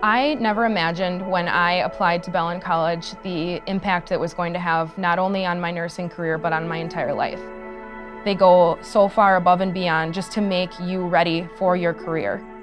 I never imagined when I applied to Bellin College the impact it was going to have not only on my nursing career but on my entire life. They go so far above and beyond just to make you ready for your career.